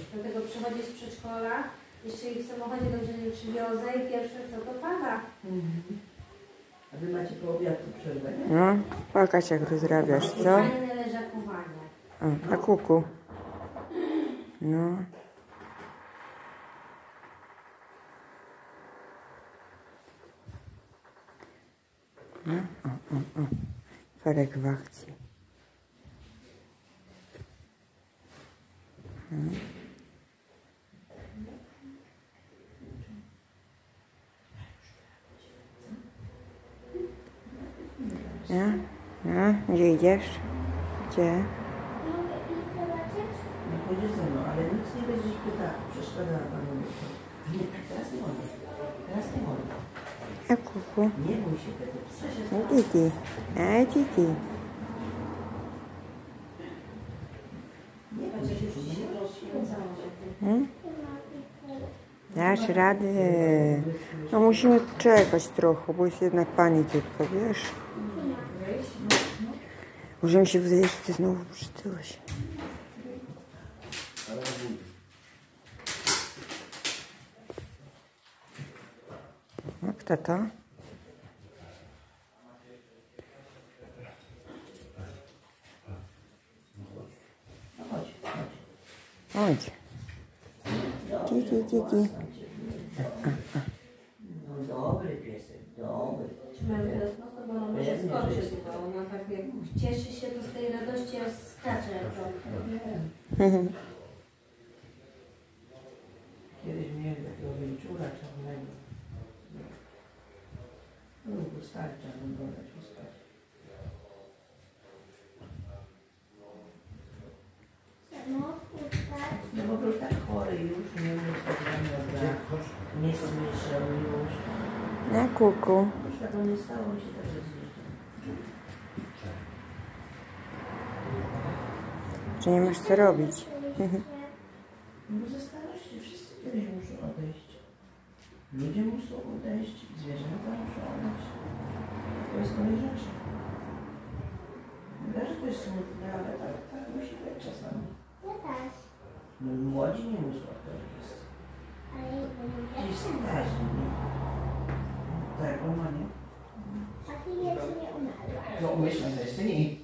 Dlatego przychodzi z przedszkola, jeszcze jej w samochodzie dobrze nie przywiozę i pierwsze co to pada. A wy macie po obiadku przerwę, nie? No, płakać jak rozrabiasz, co? Fajne leżakowanie. A kuku. No. No, o. Ferek w akcji. No, gdzie idziesz? Gdzie? No pójdziesz ze mną, ale nic nie będziesz przeszkadzała panu. Nie, teraz nie wolno. Teraz nie wolno. A kuku? Nie bój się tego, psa się No, stanie. Titi. A, Titi. Nie bój się, nie bój się. Dasz radę. No musimy czekać trochę, bo jest jednak pani córka, wiesz? Możemy się wydaje, że ty znowu przytyłeś. Jak tata? Chodź. Titi. No dobry piesek, dobry. Trzymamy teraz mocno, bo ona może skoczyć, bo ona tak jak cieszy się, to z tej radości aż skacze. Kiedyś miałem takiego wilczura czarnego. No był stary czarny, go dać uspać. No bo był tak chory już, nie mógł spać, nie słyszał już. Na kuku. Już tego nie stało mi się tak rozliczyć. Że nie masz co robić. No ze starości wszyscy kiedyś muszą odejść. Ludzie muszą odejść, zwierzęta muszą odejść. To jest koniec rzeczy. Wydaje, że to jest smutne, ale tak musi być czasami. No młodzi nie muszą odejść. Gdzieś starzy, nie? Tak, ona nie. No umyślmy ze syni.